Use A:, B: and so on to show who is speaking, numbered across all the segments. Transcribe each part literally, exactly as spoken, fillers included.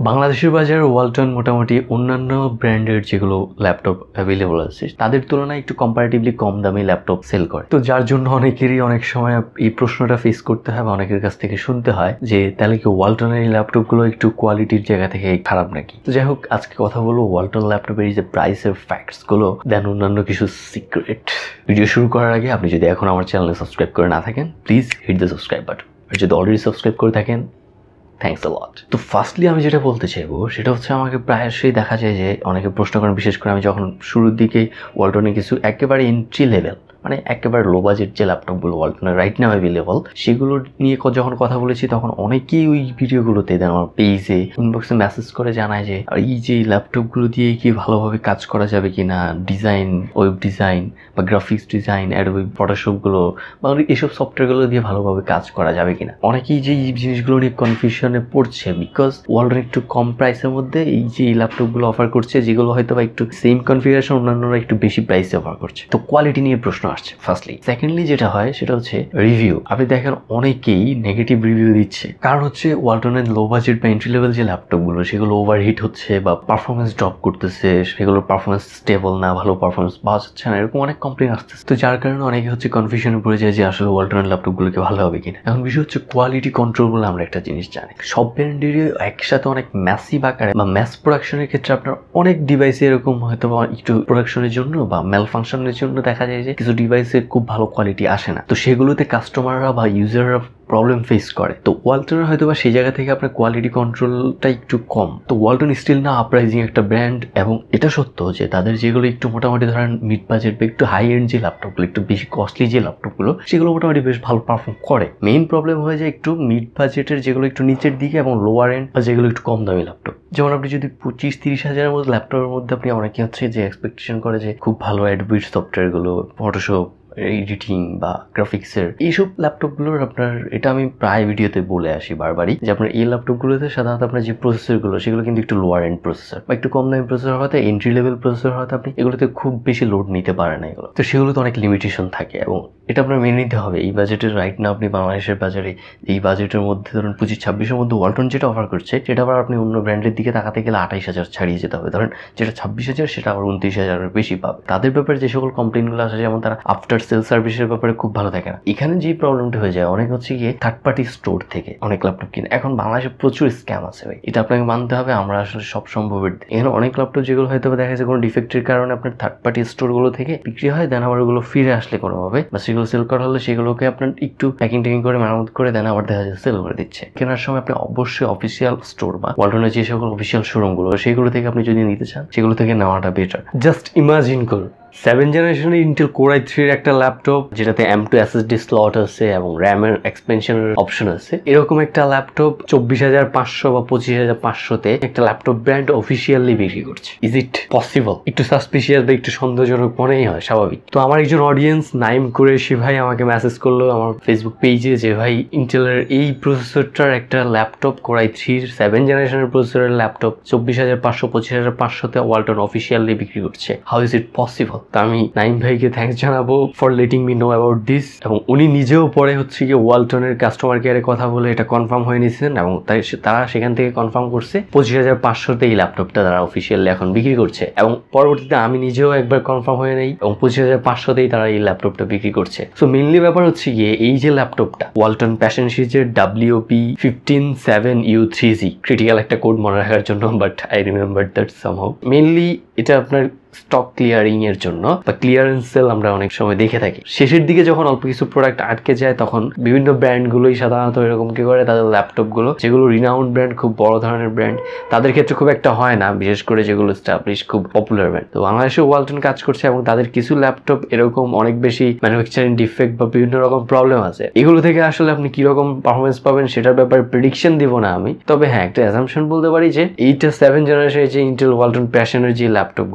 A: বাংলাদেশের বাজারে ওয়ালটন মোটামুটি অন্যান্য ব্র্যান্ডের যেগুলো ল্যাপটপ অ্যাভেলেবল আছে তাদের তুলনায় একটু কম্পারেটিভলি কম দামি ল্যাপটপ সেল করে। তো যার জন্য অনেকেরই অনেক সময় এই প্রশ্নটা ফেস করতে হয় বা অনেকের কাছ থেকে শুনতে হয় যে তাহলে কি ওয়ালটনের এই ল্যাপটপগুলো একটু কোয়ালিটির জায়গা থেকে খারাপ নাকি। তো যাই হোক, আজকে কথা বলবো ওয়ালটন ল্যাপটপের এই যে প্রাইসের ফ্যাক্টস গুলো দেন অন্যান্য কিছু সিক্রেট। ভিডিও শুরু করার আগে আপনি যদি এখন আমার চ্যানেলে সাবস্ক্রাইব করে না থাকেন please hit the subscribe button, আর যদি অলরেডি সাবস্ক্রাইব করে থাকেন থ্যাংকস আ লট। তো ফার্স্টলি আমি যেটা বলতে চাইবো সেটা হচ্ছে আমাকে প্রায়শই দেখা যায় যে অনেকে প্রশ্ন করেন, বিশেষ করে আমি যখন শুরুর দিকে ওয়ালটনে কিছু একেবারে এন্ট্রি লেভেল মানে একেবারে লো বাজেট যে ল্যাপটপগুলো ওয়ালটনের রাইট নাও অ্যাভেলেবল সেগুলো নিয়ে যখন কথা বলেছি তখন অনেকেই ওই ভিডিওগুলোতে দেন আমার পেজে ইনবক্সে মেসেজ করে জানায় যে এই যে ল্যাপটপগুলো দিয়ে কি ভালোভাবে কাজ করা যাবে কি না, ডিজাইন, ওয়েব ডিজাইন বা গ্রাফিক্স ডিজাইন, অ্যাডোবি ফটোশপগুলো বা এইসব সফটওয়্যারগুলো দিয়ে ভালোভাবে কাজ করা যাবে কিনা। অনেকেই যে এই জিনিসগুলো নিয়ে কনফিউশনে পড়ছে বিকজ ওয়ালটন একটু কম প্রাইসের মধ্যে এই যে এই ল্যাপটপগুলো অফার করছে যেগুলো হয়তো বা একটু সেম কনফিগারেশন অন্যান্যরা একটু বেশি প্রাইসে অফার করছে। তো কোয়ালিটি নিয়ে প্রশ্ন আসছে ফার্স্টলি। সেকেন্ডলি যেটা হয় সেটা হচ্ছে রিভিউ। আপনি দেখেন অনেকেই নেগেটিভ রিভিউ দিচ্ছে, কারণ হচ্ছে ওয়ালটনের লো বাজেট বা এন্ট্রি লেভেল যে ল্যাপটপগুলো সেগুলো ওভারহিট হচ্ছে বা পারফরমেন্স ড্রপ করতেছে, সেগুলোর পারফরমেন্স স্টেবল না, ভালো পারফরমেন্স পাওয়া যাচ্ছে না, এরকম অনেক কমপ্লেন আসতেছে। তো যার কারণে অনেকে হচ্ছে কনফিউশনে পড়ে যায় যে আসলে ওয়ালটনের ল্যাপটপগুলোকে ভালো হবে কিনা। এখন বিষয় হচ্ছে কোয়ালিটি কন্ট্রোল বলে আমরা একটা জিনিস জানি। সব ব্র্যান্ডেরই একসাথে অনেক ম্যাসিভ আকারে বা ম্যাস প্রোডাকশনের ক্ষেত্রে আপনার অনেক ডিভাইসে এরকম হয়তো একটু প্রোডাকশনের জন্য বা ম্যাল ফাংশনের জন্য দেখা যায় যে কিছু ডিভাইসের খুব ভালো কোয়ালিটি আসে না। তো সেগুলোতে কাস্টমাররা বা ইউজাররা প্রবলেম ফেস করে। তো ওয়ালটনের হয়তো বা সেই জায়গা থেকে আপনার কোয়ালিটি কন্ট্রোলটা একটু কম। তো ওয়ালটন স্টিল না আপরাইজিং একটা ব্র্যান্ড, এবং এটা সত্য যে তাদের যেগুলো একটু মোটামুটি ধরেন মিড বাজেট বা একটু হাই এন্ড যে ল্যাপটপগুলো, একটু বেশি কস্টলি যে ল্যাপটপগুলো সেগুলো মোটামুটি বেশ ভালো পারফর্ম করে। মেইন প্রবলেম হয়ে যায় একটু মিড বাজেটের যেগুলো একটু নিচের দিকে এবং লোয়ার এন্ড বা যেগুলো একটু কম দামি ল্যাপটপ। যেমন আপনি যদি পঁচিশ তিরিশ হাজারের মধ্যে ল্যাপটপের মধ্যে আপনি অনেকে হচ্ছে যে এক্সপেকটেশন করে যে খুব ভালো অ্যাডোবি সফটওয়্যারগুলো, ফটোশপ, এডিটিং বা গ্রাফিক্সের এইসব ল্যাপটপগুলোর আপনার, এটা আমি প্রায় ভিডিওতে বলে আসি বারবারই যে আপনার এই ল্যাপটপগুলোতে সাধারণত আপনার যে প্রসেসরগুলো সেগুলো কিন্তু একটু লোয়ার এন্ড প্রসেসর বা একটু কম দামি প্রসেসর হয়তো এন্ট্রি লেভেল প্রসেসর হয়তো আপনি এগুলোতে খুব বেশি লোড নিতে পারে না এগুলো। তো সেগুলোতে অনেক লিমিটেশন থাকে এবং এটা আপনার মেনে নিতে হবে। এই বাজেটের রাইট না আপনি বাংলাদেশের বাজারে এই বাজেটের মধ্যে ধরুন পঁচিশ ছাব্বিশের মধ্যে ওয়ালটন যেটা অফার করছে সেটা আবার আপনি অন্য ব্র্যান্ডের দিকে তাকাতে গেলে আঠাইশ হাজার ছাড়িয়ে যেতে হবে। ধরেন যেটা ছাব্বিশ হাজার সেটা আবার উনত্রিশ হাজারের বেশি পাবে। তাদের ব্যাপারে যে সকল কমপ্লেনগুলো আসে যেমন তারা আফটার সেল সার্ভিসের ব্যাপারে খুব ভালো থাকে না। এখানে যে প্রবলেমটা হয়ে যায় অনেক হচ্ছে গিয়ে থার্ড পার্টি স্টোর থেকে অনেক ল্যাপটপ কিনে। এখন বাংলাদেশে প্রচুর স্ক্যাম আছে ভাই, এটা আপনাকে মানতে হবে। আমরা আসলে সব সম্ভবের এখানে অনেক ল্যাপটপ যেগুলো হয়তো দেখা যাচ্ছে কোনো ডিফেক্টের কারণে আপনার থার্ড পার্টি স্টোরগুলো থেকে বিক্রি হয়, দেন আবার ওগুলো ফিরে আসলে কোনোভাবে বা সেগুলো সেল করা হলে সেগুলোকে আপনার একটু প্যাকিং ট্যাকিং করে মেরামত করে দেন আবার দেখা যাচ্ছে সেল করে দিচ্ছে। কেনার সময় আপনি অবশ্যই অফিসিয়াল স্টোর বা ওয়ালটনের যে সকল অফিসিয়াল শোরুমগুলো সেগুলো থেকে আপনি যদি নিতে চান সেগুলো থেকে নেওয়াটা বেটার। জাস্ট ইমাজিন করুন সেভেন জেনারেশনের ইন্টেল কোর আই থ্রির একটা ল্যাপটপ যেটাতে এম টু এসএসডি স্লট আছে এবং র্যামের এক্সপেনশনের অপশন আছে, এরকম একটা ল্যাপটপ চব্বিশ হাজার পাঁচশো বা পঁচিশ হাজার পাঁচশোতে একটা ল্যাপটপ ব্র্যান্ড অফিসিয়ালি বিক্রি করছে। Is it possible? একটু সাসপিশিয়াস বা একটু সন্দেহজনক মনেই হয়, স্বাভাবিক। তো আমার একজন অডিয়েন্স নাইম কুরেশি ভাই আমাকে মেসেজ করলো আমার ফেসবুক পেজে যে ভাই ইন্টেলের এই প্রসেসরটার একটা ল্যাপটপ কোর আই থ্রির সেভেন জেনারেশনের প্রসেসরের ল্যাপটপ চব্বিশ হাজার পাঁচশো পঁচিশ হাজার পাঁচশোতে ওয়ালটন অফিসিয়ালি বিক্রি করছে। How is it possible? তা আমি নাইম ভাইকে থ্যাঙ্কস জানাবো for letting me know about this, এবং উনি নিজেও পরে হচ্ছে গিয়ে ওয়ালটনের কাস্টমার কেয়ারে কথা বলে এটা কনফার্ম হয়ে নিয়েছেন এবং তাই তারা সেখান থেকে কনফার্ম করছে পঁচিশ হাজার পাঁচশোতে এই ল্যাপটপটা তারা অফিসিয়ালি এখন বিক্রি করছে। এবং পরবর্তীতে আমি নিজেও একবার কনফার্ম হয়ে নেই এবং পঁচিশ হাজার পাঁচশোতেই তারা এই ল্যাপটপটা বিক্রি করছে। সো মেনলি ব্যাপার হচ্ছে গিয়ে এই যে ল্যাপটপটা ওয়ালটন প্যাশন সিরিজের WP fifteen seven U three G, critical একটা কোড মনে রাখার জন্য, but I remember that somehow. Mainly এটা আপনার স্টক ক্লিয়ারিং এর জন্য বা ক্লিয়ারেন্স সেল আমরা অনেক সময় দেখে থাকি। শেষের দিকে যখন অল্প কিছু প্রোডাক্ট আটকে যায় তখন বিভিন্ন ব্র্যান্ডগুলোই সাধারণত এরকম কি করে তাদের ল্যাপটপগুলো যেগুলো রিনাউন্ড ব্র্যান্ড, খুব বড় ধরনের ব্র্যান্ড, তাদের ক্ষেত্রে খুব একটা হয় না, বিশেষ করে যেগুলো এস্টাবলিশ খুব পপুলার ব্র্যান্ড। তো বাংলাদেশে ওয়ালটন কাজ করছে এবং তাদের কিছু ল্যাপটপ এরকম অনেক বেশি ম্যানুফ্যাকচারিং ডিফেক্ট বা বিভিন্ন রকম প্রবলেম আছে। এগুলো থেকে আসলে আপনি কিরকম পারফরমেন্স পাবেন সেটার ব্যাপারে প্রেডিকশন দিব না আমি, তবে হ্যাঁ একটা অ্যাসাম্পশন বলতে পারি যে এইটা সেভেন জেনারেশনের যে ইন্টেল ওয়ালটন প্যাশনের যে ল্যাপটপগুলো ইন্টেল কোর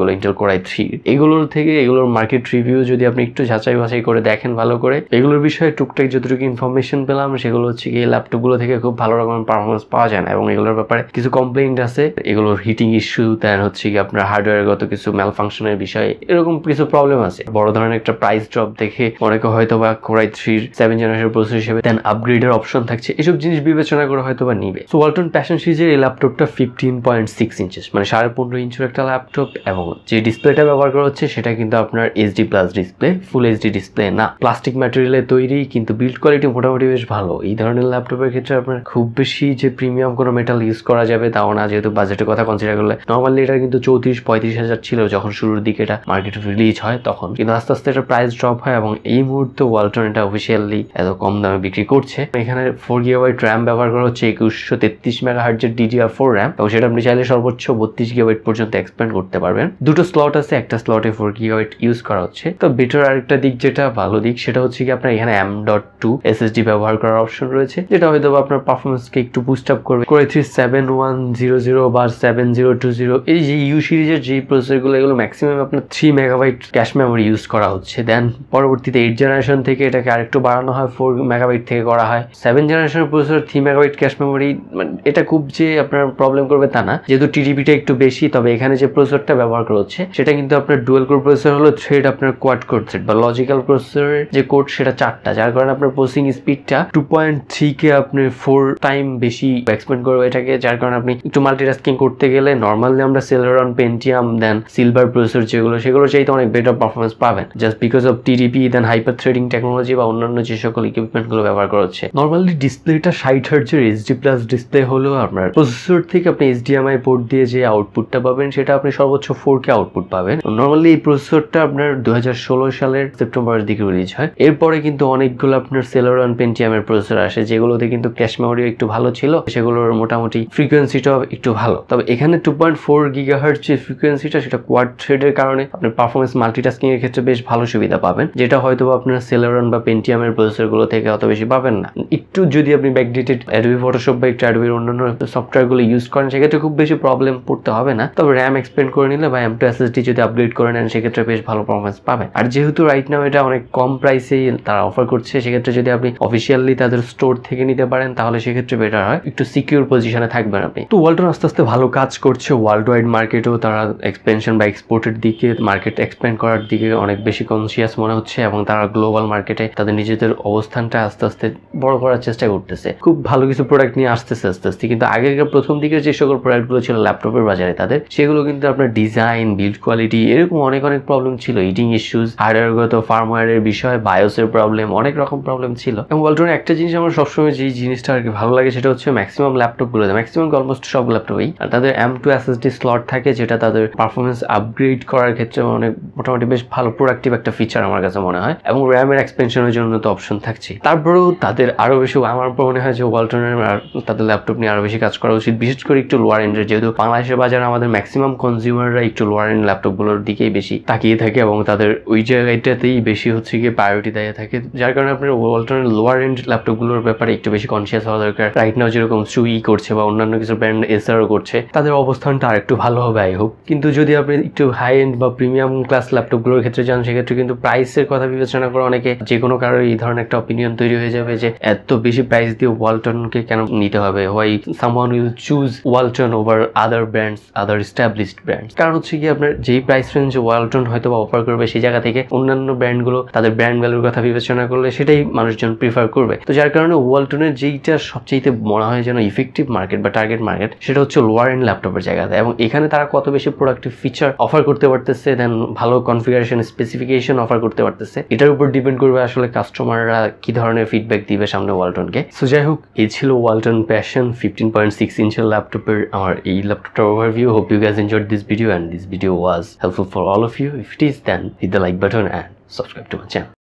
A: কোরাই থ্রি, এগুলোর থেকে এগুলোর মার্কেট রিভিউ যদি আপনি একটু যাচাই বাছাই করে দেখেন ভালো করে, এগুলোর বিষয়ে টুকটাক যতটুকু ইনফরমেশন পেলাম সেগুলো হচ্ছে কি এই ল্যাপটপগুলো থেকে খুব ভালো রকমের পারফরমেন্স পাওয়া যায় না, এবং এগুলোর ব্যাপারে কিছু কমপ্লেইন্ট আছে, এগুলোর হিটিং ইস্যু, দেন হচ্ছে কি আপনার হার্ডওয়্যারগত কিছু ম্যাল ফাংশনের বিষয়ে এরকম কিছু প্রবলেম আছে। বড় ধরনের একটা প্রাইস ড্রপ দেখে অনেকে হয়তো বা কোরাই থ্রির সেভেন জেনারেশন প্রসেসর হিসেবে দেন আপগ্রেডের অপশন থাকছে, এসব জিনিস বিবেচনা করে হয়তো বা নিবে। সো ওয়ালটন প্যাশন সিরিজের এই ল্যাপটপটা ফিফটিন পয়েন্ট সিক্স ইঞ্চেস মানে সাড়ে পনেরো ইঞ্চের একটা ল্যাপটপ, এবং যে ডিসপ্লেটা ব্যবহার করা হচ্ছে সেটা কিন্তু আপনার HD plus display, full HD display না, প্লাস্টিক ম্যাটেরিয়ালে তৈরি, কিন্তু বিল্ড কোয়ালিটি মোটামুটি বেশ ভালো। এই ধরনের ল্যাপটপের ক্ষেত্রে আপনার খুব বেশি যে প্রিমিয়াম কোনো মেটাল ইউজ করা যাবে তাও না, যেহেতু বাজেটের কথা কনসিডার করলে। নর্মালি এটা কিন্তু চৌত্রিশ পঁয়ত্রিশ হাজার ছিল যখন শুরুর দিকে এটা মার্কেটে রিলিজ হয় তখন, কিন্তু আস্তে আস্তে এটা প্রাইস ড্রপ হয়, এবং এই মুহূর্তে ওয়ালটন এটা অফিসিয়ালি এত কম দামে বিক্রি করছে। এখানে ফোর গিগাবাইট র্যাম ব্যবহার করা হচ্ছে, একুশশো তেত্রিশ মেগাহার্টজের ডিডিআর ফোর র্যাম, এবং সেটা আপনি চাইলে সর্বোচ্চ বত্রিশ গিগাবাইট পর্যন্ত এক্সপ্যান্ড করতে পারবেন। দুটো স্লট আছে, একটা স্লটে ফোর গিগাবাইট ইউজ করা হচ্ছে। তো বেটার আরেকটা দিক, যেটা ভালো দিক, সেটা হচ্ছে কি আপনার এখানে এম ডট টু এসএসডি ব্যবহার করার অপশন রয়েছে, যেটা হয়তো আপনার পারফরমেন্সকে একটু বুস্ট আপ করবে। Core i three seven one zero zero বা সেভেন জিরো টু জিরো এই যে ইউ সিরিজের যে প্রসেসরগুলো, এগুলো ম্যাক্সিমাম আপনার three megabyte cache memory use করা হচ্ছে। দেন পরবর্তীতে এইট জেনারেশন থেকে এটাকে আরেকটু বাড়ানো হয়, ফোর মেগাবাইট থেকে করা হয়। সেভেন জেনারেশনের processor three megabyte cache memory, এটা খুব যে আপনার প্রবলেম করবে তা না, যেহেতু টিডিপিটা একটু বেশি। তবে এখানে যে প্রসেসরটা ব্যবহার করা হচ্ছে সেটা কিন্তু আপনার ডুয়েল কোর প্রসেসর হলো, থ্রেড আপনার কোয়াড কোর থ্রেড বা লজিক্যাল প্রসেসরের যে কোড সেটা চারটা, যার কারণে আপনার প্রসেসিং স্পিডটা টু পয়েন্ট থ্রি কে আপনি ফোর টাইম বেশি এক্সপেন্ড করবে এটাকে, যার কারণে আপনি একটু মাল্টিটাস্কিং করতে গেলে নর্মালি আমরা Celeron, Pentium, then silver processor যেগুলো সেগুলো চাইতে অনেক বেটার পারফরমেন্স পাবেন, just because of TDP, then hyper threading technology বা অন্যান্য যে সকল ইকুইপমেন্ট গুলো ব্যবহার করা হচ্ছে। নর্মালি ডিসপ্লেটা ষাট হার্টজের এইচডি প্লাস ডিসপ্লে হলেও আপনার প্রসেসর থেকে আপনি এইচডিএমআই পোর্ট দিয়ে যে আউটপুটটা পাবেন সেটা আপনি সর্বোচ্চ ফোর কে আউটপুট পাবেন। নর্মালি এই প্রসেসরটা আপনার দুই হাজার ষোলো সালের সেপ্টেম্বরের দিকে রিলিজ হয়। এরপরে কিন্তু অনেকগুলো আপনার সেলেরন, পেন্টিয়ামের প্রসেসর আসে, যেগুলোতে কিন্তু ক্যাশ মেমোরি একটু ভালো ছিল, সেগুলোর মোটামুটি ফ্রিকোয়েন্সিটাও একটু ভালো। তবে এখানে টু পয়েন্ট ফোর গিগাহার্টজ যে ফ্রিকোয়েন্সিটা সেটা কোয়াড থ্রেডের কারণে আপনার পারফরমেন্স মাল্টিটাস্কিং এর ক্ষেত্রে বেশ ভালো সুবিধা পাবেন, যেটা হয়তো আপনার সেলেরন বা পেন্টিয়ামের প্রসেসর গুলো থেকে অত বেশি পাবেন না। একটু যদি আপনি ব্যাকডেটেড অ্যাডোবি ফটোশপ বা একটু অ্যাডোবির অন্যান্য সফটওয়্যার গুলো ইউজ করেন সেক্ষেত্রে খুব বেশি প্রবলেম পড়তে হবে না। তবে র্যাম এক্সপেন্ড করে নিলে বা এম টু এসএসডি যদি আপগ্রেড করে নেন সেক্ষেত্রে বেশ ভালো পারফরমেন্স পাবেন। আর যেহেতু রাইট নাও এটা অনেক কম প্রাইসেই তারা অফার করছে, সেক্ষেত্রে যদি আপনি অফিসিয়ালি তাদের স্টোর থেকে নিতে পারেন তাহলে সেক্ষেত্রে বেটার হয়, একটু সিকিউর পজিশনে থাকবেন আপনি। তো ওয়ালটন আস্তে আস্তে ভালো কাজ করছে, ওয়ার্ল্ড ওয়াইড মার্কেটেও তারা এক্সপেনশন বা এক্সপোর্টের দিকে, মার্কেট এক্সপ্যান্ড করার দিকে অনেক বেশি কনসিয়াস মনে হচ্ছে, এবং তারা গ্লোবাল মার্কেটে তাদের নিজেদের অবস্থানটা আস্তে আস্তে বড় করার চেষ্টা করতেছে। খুব ভালো কিছু প্রোডাক্ট নিয়ে আসতেছে আস্তে আস্তে, কিন্তু আগেকার প্রথম দিকের যে সকল প্রোডাক্টগুলো ছিল ল্যাপটপের বাজারে তাদের, সেগুলো কিন্তু আপনার ডিজাইন, বিল্ড কোয়ালিটি এরকম অনেক অনেক প্রবলেম ছিল, হিটিং ইস্যুস, হার্ডওয়্যারগত ফার্মওয়্যারের বিষয়, বায়োসের প্রবলেম, অনেক রকম প্রবলেম ছিল। এবং ওয়ালটনের একটা জিনিস আমার সবসময় যে জিনিসটা আর কি ভালো লাগে সেটা হচ্ছে ম্যাক্সিমাম ল্যাপটপগুলোতে, ম্যাক্সিমাম অলমোস্ট সব ল্যাপটপেই তাদের এম টু এসএসডি স্লট থাকে, যেটা তাদের পারফরমেন্স আপগ্রেড করার ক্ষেত্রে অনেক মোটামুটি বেশ ভালো প্রোডাক্টিভ একটা ফিচার আমার কাছে মনে হয়, এবং র্যামের এক্সপেনশনের জন্য তো অপশন থাকছে। তারপরেও তাদের আরো বেশি আমার মনে হয় যে ওয়ালটনের তাদের ল্যাপটপ নিয়ে আরো বেশি কাজ করা উচিত, বিশেষ করে একটু লোয়ার এন্ডের, যেহেতু বাংলাদেশের বাজারে আমাদের ম্যাক্সিমাম কনজিউমাররা একটু লোয়ার এন্ড ল্যাপটপগুলোর দিকেই বেশি তাকিয়ে থাকে, এবং তাদের ওই জায়গাটাতেই বেশি হচ্ছে গিয়ে প্রায়োরিটি দেয় থাকে, যার কারণে আপনার ওয়ালটনের লোয়ার এন্ড ল্যাপটপগুলোর ব্যাপারে একটু বেশি কনসিয়াস হওয়া দরকার। রাইট নাও যেরকম সুই করছে বা অন্যান্য কিছু ব্র্যান্ড এসআরও করছে, তাদের অবস্থানটা আর একটু ভালো হবে আই হোপ। কিন্তু যদি আপনি একটু হাই এন্ড বা প্রিমিয়াম ক্লাস ল্যাপটপগুলোর ক্ষেত্রে যান সেক্ষেত্রে কিন্তু প্রাইসের কথা বিবেচনা করে অনেকে যে কোনো কারো এই ধরনের একটা অপিনিয়ন তৈরি হয়ে যাবে যে এত বেশি প্রাইস দিয়ে ওয়ালটনকে কেন নিতে হবে, why someone will choose Walton over other brands, other established brands. কারণ হচ্ছে কি আপনার যেই প্রাইস রেঞ্জ ওয়ালটন হয়তো বা অফার করবে সেই জায়গা থেকে অন্যান্য ব্র্যান্ডগুলো তাদের ব্র্যান্ড ভ্যালুর কথা বিবেচনা করলে সেটাই মানুষজন প্রিফার করবে। তো যার কারণে ওয়ালটনের যেইটা সবচেয়ে মনে হয় যেন ইফেক্টিভ মার্কেট বা টার্গেট মার্কেট সেটা হচ্ছে লোয়ার এন্ড ল্যাপটপের জায়গাতে, এবং এখানে তারা কত বেশি প্রোডাক্টিভ ফিচার অফার করতে পারতেছে, দেন ভালো কনফিগারেশন স্পেসিফিকেশন অফার করতে পারতেছে, এটার উপর ডিপেন্ড করবে আসলে কাস্টমাররা কি ধরনের ফিডব্যাক দিবে সামনে ওয়ালটনকে। সো যাই হোক, এই ছিল Walton passion fifteen point six ইঞ্চের ল্যাপটপের আমার এই ল্যাপটপটার overview. Hope you guys enjoyed this video and this video was helpful for all of you. If it is, then hit the like button and subscribe to my channel.